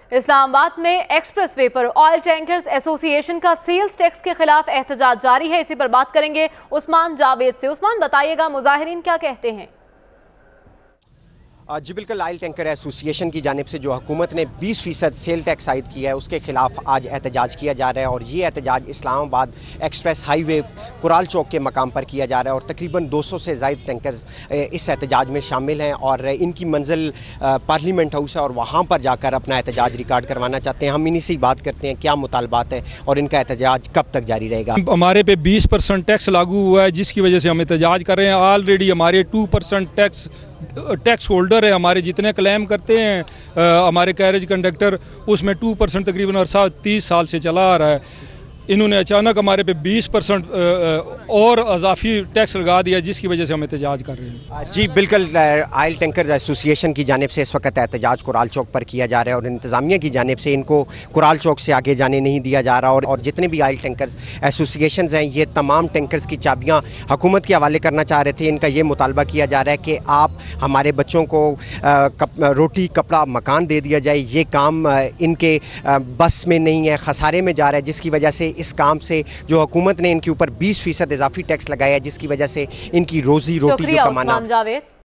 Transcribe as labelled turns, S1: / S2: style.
S1: इस्लामाबाद में एक्सप्रेसवे पर oil tankers association का सेल्स टैक्स के खिलाफ एहतजाज जारी है। इसी पर बात करेंगे उस्मान जावेद से। उस्मान, बताइएगा मुजाहिरीन क्या कहते हैं?
S2: जी बिल्कुल, ऑयल टैंकर एसोसिएशन की जानिब से जो हुकूमत ने 20% सेल टैक्स आयद किया है उसके खिलाफ आज एहतजाज किया जा रहा है और ये एहतजाज इस्लामाबाद एक्सप्रेस हाईवे कुराल चौक के मकाम पर किया जा रहा है और तकरीबन 200 से ज़ायद टैंकर्स इस एहतजाज में शामिल हैं और इनकी मंजिल पार्लियामेंट हाउस है और वहाँ पर जाकर अपना एहतजाज रिकॉर्ड करवाना चाहते हैं। हम इन्हीं से बात करते हैं क्या मुतालबात है और इनका एहतजाज कब तक जारी रहेगा।
S3: हमारे पे 20% टैक्स लागू हुआ है जिसकी वजह से हम एहतजाज कर रहे हैं। ऑलरेडी हमारे 2% टैक्स होल्डर है, हमारे जितने क्लेम करते हैं हमारे कैरेज कंडक्टर उसमें 2% तकरीबन अरसा 30 साल से चला आ रहा है। इन्होंने अचानक हमारे पे 20% और अजाफी टैक्स लगा दिया जिसकी वजह से हम एहतजाज कर रहे हैं।
S2: जी बिल्कुल, ऑयल टैंकर एसोसिएशन की जानिब से इस वक्त एहतजाज कुराल चौक पर किया जा रहा है और इंतज़ामिया की जानिब से इनको कुराल चौक से आगे जाने नहीं दिया जा रहा और जितने भी ऑयल टैंकर एसोसिएशन हैं ये तमाम टैंकर्स की चाबियाँ हुकूमत के हवाले करना चाह रहे थे। इनका ये मुतालबा किया जा रहा है कि आप हमारे बच्चों को रोटी कपड़ा मकान दे दिया जाए। ये काम इनके बस में नहीं है, खसारे में जा रहा है जिसकी वजह से इस काम से जो हुकूमत ने इनके ऊपर 20% इजाफी टैक्स लगाया है जिसकी वजह से इनकी रोजी रोटी जो कमाना।